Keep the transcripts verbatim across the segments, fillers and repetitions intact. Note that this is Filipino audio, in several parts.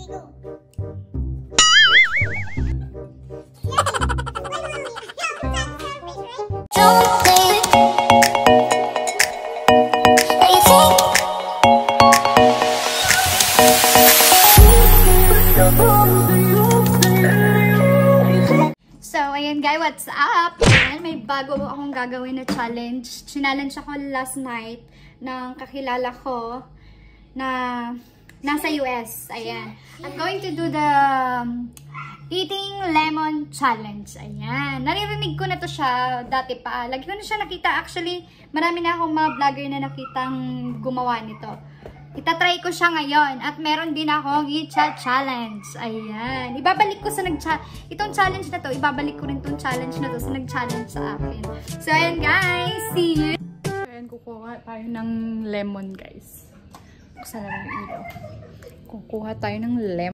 go. So, ayan guys, what's up? Ayan, may bago akong gagawin na challenge. Challenge ako last night ng kakilala ko na nasa U S. Ayan. I'm going to do the um, eating lemon challenge. Ayan. Naririnig ko na to siya dati pa. Lagi ko na siya nakita. Actually, marami na akong mga vlogger na nakitang gumawa nito. Itatry ko siya ngayon. At meron din akong i-challenge. Ayan. Ibabalik ko sa nag-challenge. Itong challenge na to, ibabalik ko rin itong challenge na to sa nag-challenge sa akin. So, ayan guys. See you. So, ayan. Kukuha tayo ng lemon guys. Buksan na yung ilaw. Kukuha tayo ng lemon.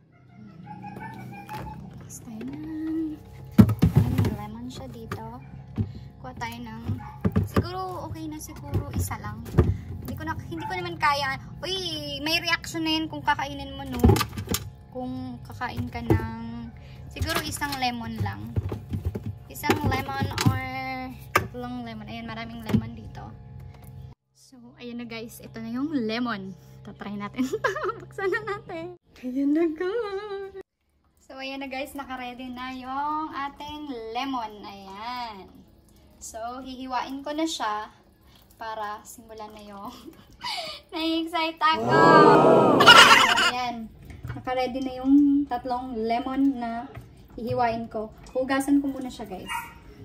Buksan tayo ng... May lemon siya dito. Kuha tayo ng... Siguro okay na siguro isa lang. Hindi ko, na, hindi ko naman kaya. Uy, may reaction na yun kung kakainin mo, no? Kung kakain ka ng... Siguro isang lemon lang. Isang lemon or tatlong lemon. Ayan, maraming lemon dito. So, ayan na guys. Ito na yung lemon. Tatry natin. Buksan na natin. Ayan na guys. So, ayan na guys. Nakaready na yung ating lemon. Ayan. So, hihiwain ko na siya para simulan na yung na-excite ako. So, ayan. Nakaready na yung tatlong lemon na hihiwain ko. Hugasan ko muna siya guys.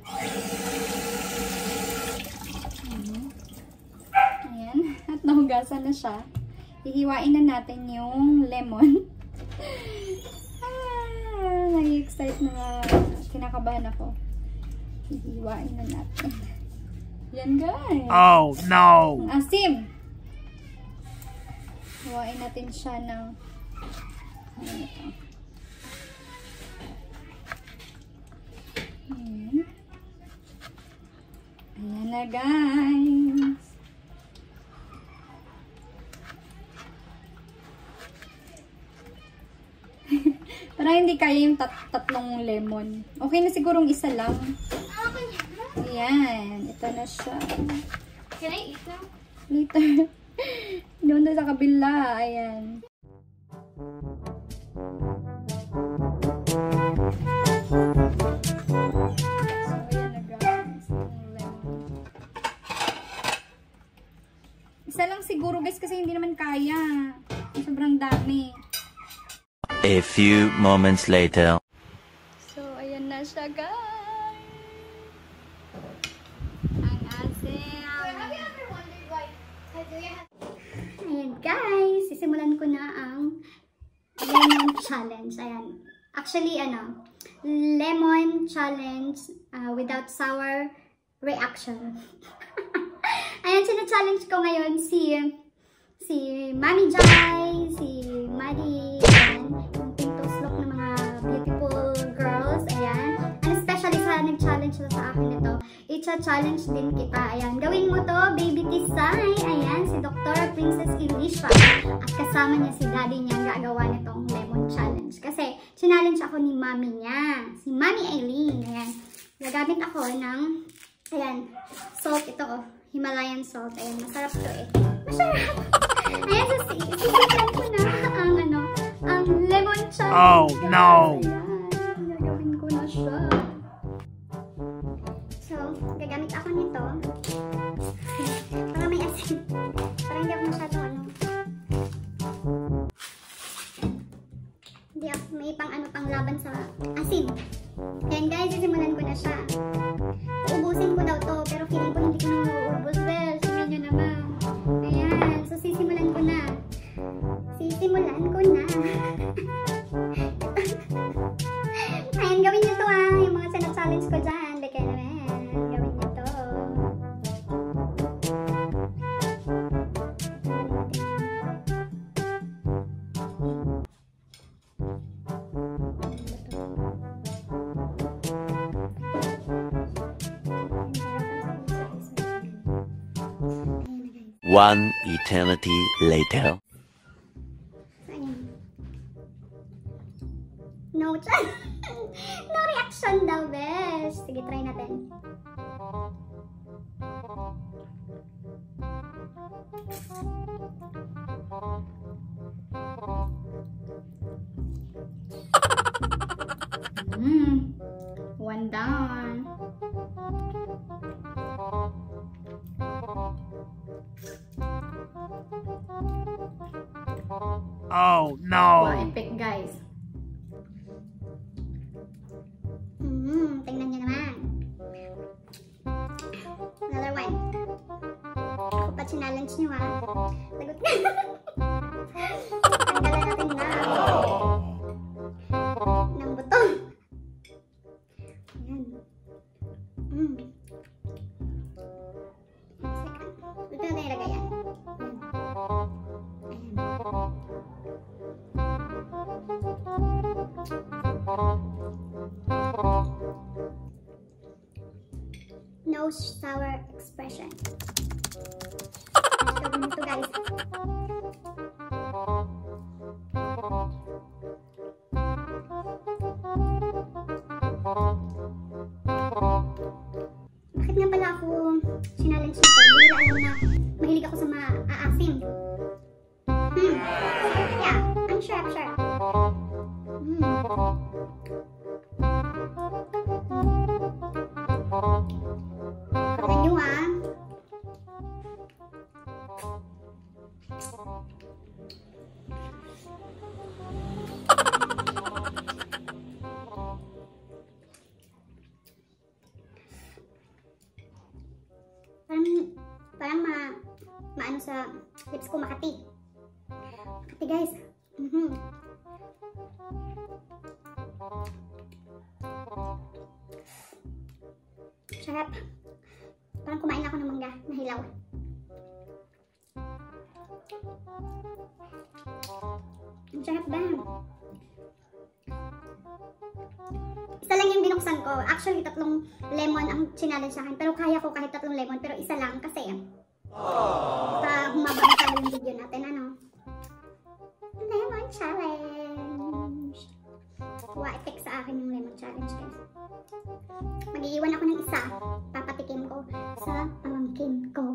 At nahugasan na siya. Hihiwain na natin yung lemon. Ah, nai-excite na. Kinakabahan ako. Hihiwain na natin. Yan guys. Oh no! Ang asim. Hiwain natin siya ng ano ito. Ayan. Ayan na guys. Parang hindi kaya yung tat tatlong lemon. Okay na sigurong isa lang. Ayan. Ito na siya. Can I eat them? Later. Doon na sa kabila. Ayan. So, ayan na guys. Lemon. Isa lang siguro guys kasi hindi naman kaya. Sobrang dami. A few moments later. So, ayan na siya, guys. Ang asim. Ayan, guys. Sisimulan ko na ang lemon challenge. Ayan. Actually, ano, lemon challenge uh, without sour reaction. Ayan, sina-challenge ko ngayon si si Mami Jai, si Maddie, ayan, yung Pintos look ng mga beautiful girls, ayan. And especially sa nag-challenge na sa akin ito, i-challenge din kita, ayan. Gawin mo to, baby Tisay, ayan, si Doctor Princess Elisha. At kasama niya si daddy niya gagawa nitong lemon challenge. Kasi, challenge ako ni mami niya, si Mami Aileen, ayan. Gagamit ako ng, ayan, salt ito, oh. Himalayan salt. Ayan, masarap to eh. Masarap! Ayan, so sisipan ko na ang ano, ang lemon challenge. Oh, no! Ayan, gagawin ko na siya. So, gagamit ako nito. Para may asin. Para hindi ako masyado ano. Hindi ako may pang ano, pang laban sa asin. Ayan guys, sisimulan ko na siya. Uubusin ko daw to, pero feeling ko hindi ko na mauubos. Well, tingnan nyo naman. Ayan, so sisimulan ko na. Sisimulan ko na. Ayan, gawin nyo to ah. Yung mga sina-challenge ko dyan. Like, ayan, gawin nyo to. One eternity later. Ayan. No, no reaction daw, best. Sige, try natin. Hmm, one down. Oh no! Wow, epic guys. Hmm, tingnan nyo naman. Another one. Ako pa challenge nyo ha. Lagot ka. Tanggalan natin na. Ng buto. Ayan. Hmm. Dito natin ilagay yan. No sour expression. Gawin ito guys. Bakit nga pala ako sinalance nito? Hindi nila alam na mahilig ako sa maaasim. Hmm. Yeah, I'm sure, I'm sure. Hmm. Kapag nyo ha. Parang, parang ma, maano sa lips ko, makati. Makati guys. Mm-hmm. Sarap. Parang kumain ako ng mangga na hilaw. Ang sarap ba? Isa lang yung binuksan ko. Actually, tatlong lemon ang sinalad sa akin. Pero kaya ko kahit tatlong lemon. Pero isa lang kasi baka humaba masyado yung video natin. Ano? Lemon challenge. Wow, epic sa akin yung lemon challenge guys. Mag-iiwan ako ng isa. Papatikim ko sa pamangkin ko.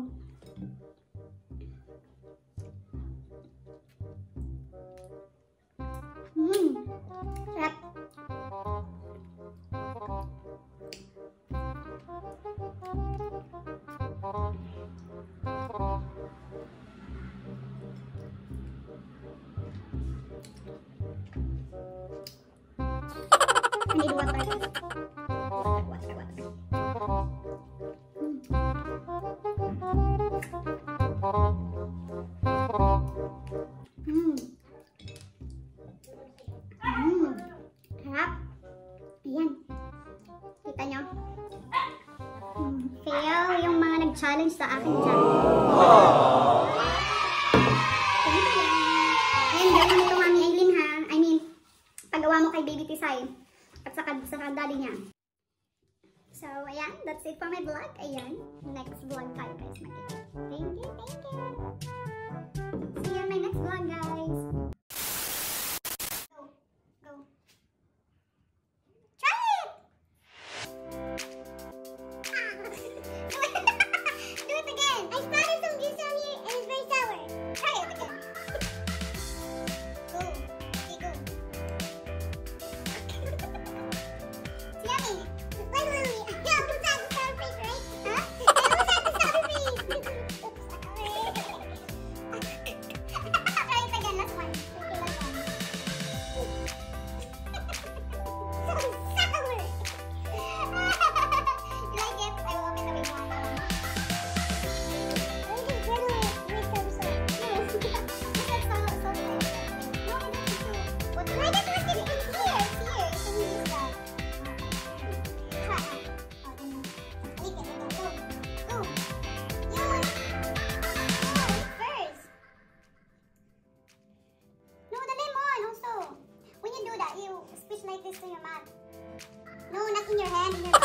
Hmm. Sarap. I need water. Water, water, water. Hmm. Hmm. Harap. Ayan. Kita nyo? Hmm. Fail yung mga nag-challenge sa akin dyan. Ayan, gawin mo ito Mami Aileen ha. I mean, pagawa mo kay Baby Tisay. At saka sa daddy niya. So, ayan. That's it for my vlog. Ayan. Next vlog tayo guys. Makita. Thank you, thank you. See you in my next vlog guys. Go. Go. Try it! Ah. Do it again. I spotted some juice on here and it's very sour. Try it again. Go. Okay, go. Like this to your mouth. No, not in your hand. In your